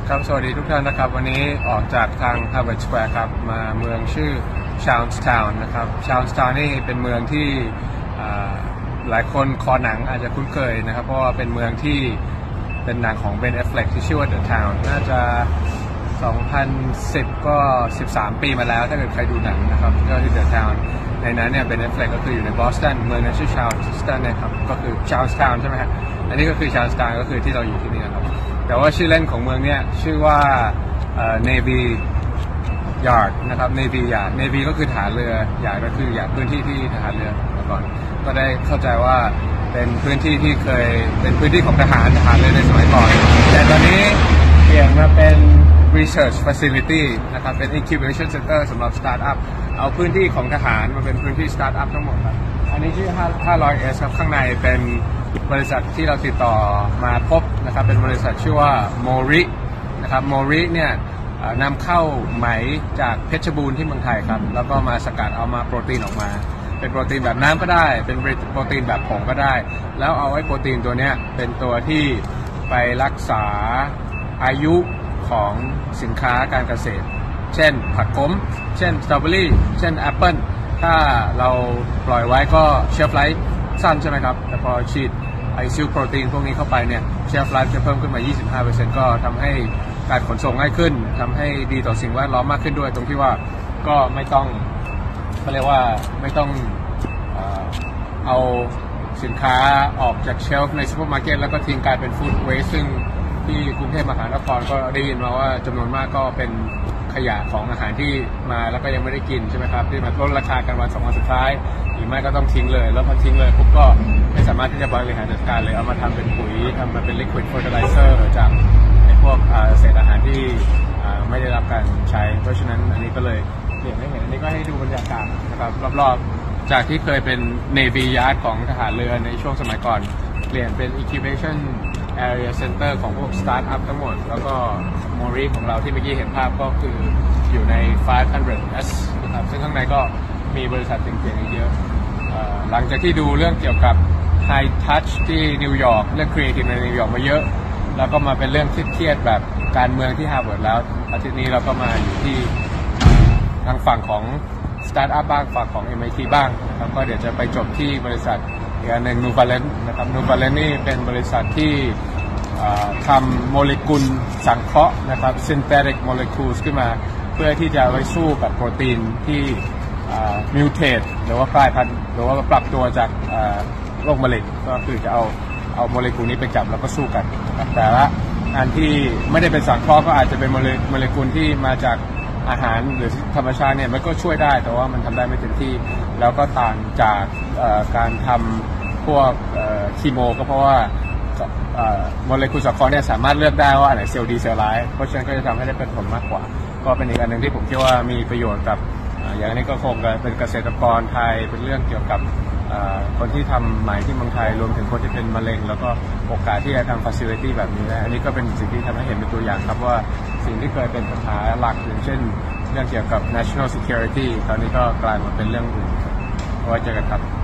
ครับสวัสดีทุกท่านนะครับวันนี้ออกจากทาง Harvard Square ครับมาเมืองชื่อ Charlestown นะครับ Charlestown นี่เป็นเมืองที่หลายคนคอหนังอาจจะคุ้นเคยนะครับเพราะว่าเป็นเมืองที่เป็นหนังของ Ben Affleck ที่ชื่อว่า The Town น่าจะ 2010 ก็ 13 ปีมาแล้วถ้าเกิดใครดูหนังนะครับก็คือ The Town ในนั้นเนี่ย Ben Affleck ก็คืออยู่ในบอสตันเมืองนั้นชื่อ Charleston นะครับก็คือ Charlestown ใช่ไหมครับอันนี้ก็คือ Charlestown ก็คือที่เราอยู่ที่นี่ครับแต่ว่าชื่อเล่นของเมืองเนี่ยชื่อว่าNavy Yard นะครับ Navy Yard Navy ก็คือฐานเรือ Yard ก็คือพื้นที่ที่ทหารเรือมาก่อนก็ได้เข้าใจว่าเป็นพื้นที่ที่เคยเป็นพื้นที่ของทหารเรือในสมัยก่อนแต่ตอนนี้เปลี่ยนมาเป็น Research Facility นะครับเป็น Incubation Center สำหรับ Startup เอาพื้นที่ของทหารมาเป็นพื้นที่ Startup ทั้งหมดครับอันนี้ชื่อ 500S ครับข้างในเป็นบริษัทที่เราติดต่อมาพบนะครับเป็นบริษัทชื่อว่าโมรินะครับโมริเนี่ยนำเข้าไหมจากเพชรบูรณ์ที่เมืองไทยครับแล้วก็มาสกัดเอามาโปรตีนออกมาเป็นโปรตีนแบบน้ำก็ได้เป็นโปรตีนแบบผงก็ได้แล้วเอาไอ้โปรตีนตัวเนี้ยเป็นตัวที่ไปรักษาอายุของสินค้าการเกษตรเช่นผักขมเช่นสตรอเบอรี่เช่นแอปเปิลถ้าเราปล่อยไว้ก็เชลฟ์ไลฟ์สั้นใช่ไหมครับแต่พอฉีดไอซิลโปรตีนพวกนี้เข้าไปเนี่ยเชลฟ์ไลฟ์จะเพิ่มขึ้นมา 25% ก็ทำให้การขนส่งง่ายขึ้นทำให้ดีต่อสิ่งแวดล้อมมากขึ้นด้วยตรงที่ว่าก็ไม่ต้องเขาเรียกว่าไม่ต้องเอาสินค้าออกจากเชลฟ์ในซูเปอร์มาร์เก็ตแล้วก็ทิ้งกลายเป็นฟู้ดเวสซึ่งที่กรุงเทพมหานครก็ได้ยินมาว่าจำนวนมากก็เป็นขยะของอาหารที่มาแล้วก็ยังไม่ได้กินใช่ไหมครับที่มาลดราคากันวัน2 วันสุดท้ายหรือไม่ก็ต้องทิ้งเลยแล้วพอทิ้งเลยปุ๊บก็ไม่สามารถที่จะบริหารจัดการเลยเอามาทำเป็นปุ๋ยทำมาเป็น liquid fertilizer จากพวกเศษอาหารที่ไม่ได้รับการใช้เพราะฉะนั้นอันนี้ก็เลยเปลี่ยนให้เห็นอันนี้ก็ให้ดูบรรยากาศนะครับรอบๆจากที่เคยเป็น Navy Yard ของทหารเรือในช่วงสมัยก่อนเปลี่ยนเป็น Incubation Area Center ของพวก Startup ทั้งหมดแล้วก็ Mori ของเราที่เมื่อกี้เห็นภาพก็คืออยู่ใน 500S นะครับซึ่งข้างในก็มีบริษัทเจ๋งๆเยอะหลังจากที่ดูเรื่องเกี่ยวกับ High Touch ที่นิวยอร์กเรื่อง Creative ในนิวยอร์กมาเยอะแล้วก็มาเป็นเรื่องเครียดแบบการเมืองที่ Harvard แล้วอาทิตย์นี้เราก็มาอยู่ที่ทางฝั่งของ Startup บ้างฝั่งของ MIT บ้างนะครับก็เดี๋ยวจะไปจบที่บริษัทอีกอันหนึ่ง Nuvalent นะครับ Nuvalent นี่เป็นบริษัทที่ทำโมเลกุลสังเคราะห์นะครับ synthetic molecules ขึ้นมาเพื่อที่จะไว้สู้กับโปรตีนที่มิวเทตหรือว่ากลายพันธุ์หรือว่าปรับตัวจากโรคมะเร็งก็คือจะเอาโมเลกุลนี้ไปจับแล้วก็สู้กันนะครับแต่ละอันที่ไม่ได้เป็นสังเคราะห์ก็อาจจะเป็นโมเลกุลที่มาจากอาหารหรือธรรมชาติเนี่ยมันก็ช่วยได้แต่ว่ามันทำได้ไม่เต็มที่แล้วก็ต่างจากการทำพวกคีโมก็เพราะว่าโมเลกุลสังเคราะห์เนี่ยสามารถเลือกได้ว่าอันไหนเซลล์ดีเซลล์ร้ายเพราะฉะนั้นก็จะทำให้ได้เป็นผลมากกว่าก็เป็นอีกอันหนึ่งที่ผมคิดว่ามีประโยชน์กับอย่างนี้ก็คงเป็นเกษตรกรไทยเป็นเรื่องเกี่ยวกับคนที่ทำไหมที่เมืองไทยรวมถึงคนที่เป็นมะเร็งแล้วก็โอกาสที่จะทำ facility แบบนี้นะอันนี้ก็เป็นสิ่งที่ทำให้เห็นเป็นตัวอย่างครับว่าสิ่งที่เคยเป็นปัญหาหลักอย่างเช่นเรื่องเกี่ยวกับ national security ตอนนี้ก็กลายมาเป็นเรื่องอื่นไว้เจอกันครับ